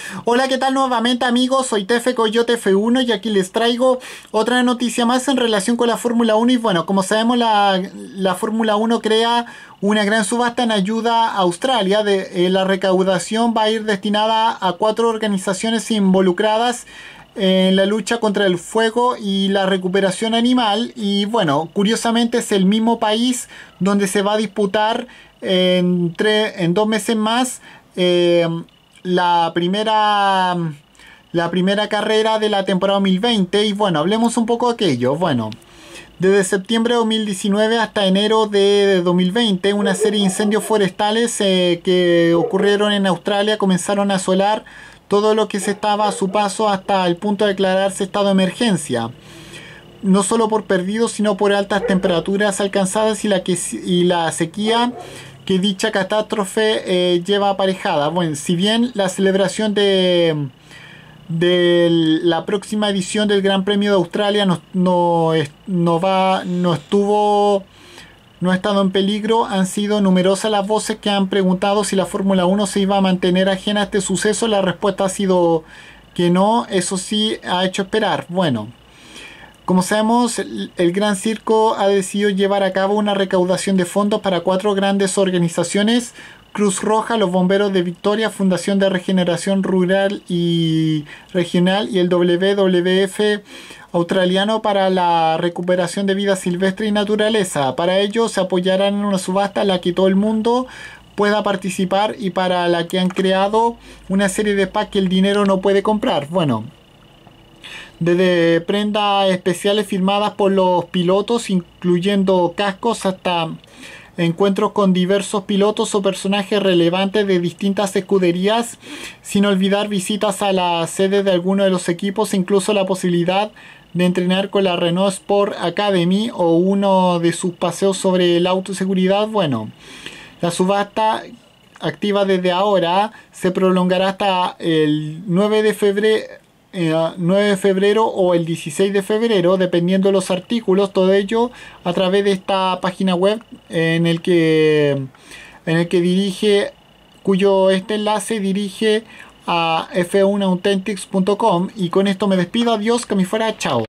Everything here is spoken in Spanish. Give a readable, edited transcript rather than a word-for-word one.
Hola, ¿qué tal nuevamente amigos? Soy Tefe Coyote F1 y aquí les traigo otra noticia más en relación con la Fórmula 1 y bueno, como sabemos la Fórmula 1 crea una gran subasta en ayuda a Australia. La recaudación va a ir destinada a 4 organizaciones involucradas en la lucha contra el fuego y la recuperación animal y bueno, curiosamente es el mismo país donde se va a disputar en 2 meses más la primera, la primera carrera de la temporada 2020 y bueno, hablemos un poco de aquello. Bueno, desde septiembre de 2019 hasta enero de 2020, una serie de incendios forestales que ocurrieron en Australia comenzaron a asolar todo lo que se estaba a su paso hasta el punto de declararse estado de emergencia. No solo por perdidos, sino por altas temperaturas alcanzadas y la sequía que dicha catástrofe lleva aparejada. Bueno, si bien la celebración de la próxima edición del Gran Premio de Australia no ha estado en peligro, han sido numerosas las voces que han preguntado si la Fórmula 1 se iba a mantener ajena a este suceso. La respuesta ha sido que no, eso sí ha hecho esperar. Bueno, como sabemos, el Gran Circo ha decidido llevar a cabo una recaudación de fondos para 4 grandes organizaciones: Cruz Roja, los Bomberos de Victoria, Fundación de Regeneración Rural y Regional y el WWF australiano para la recuperación de vida silvestre y naturaleza. Para ello se apoyarán en una subasta en la que todo el mundo pueda participar y para la que han creado una serie de packs que el dinero no puede comprar. Bueno, desde prendas especiales firmadas por los pilotos, incluyendo cascos, hasta encuentros con diversos pilotos o personajes relevantes de distintas escuderías, sin olvidar visitas a la sede de algunos de los equipos, incluso la posibilidad de entrenar con la Renault Sport Academy o uno de sus paseos sobre la autoseguridad. Bueno, la subasta, activa desde ahora, se prolongará hasta el 9 de febrero o el 16 de febrero, dependiendo de los artículos. Todo ello a través de esta página web cuyo este enlace dirige a f1authentics.com. Y con esto me despido. Adiós, que me fuera, chao.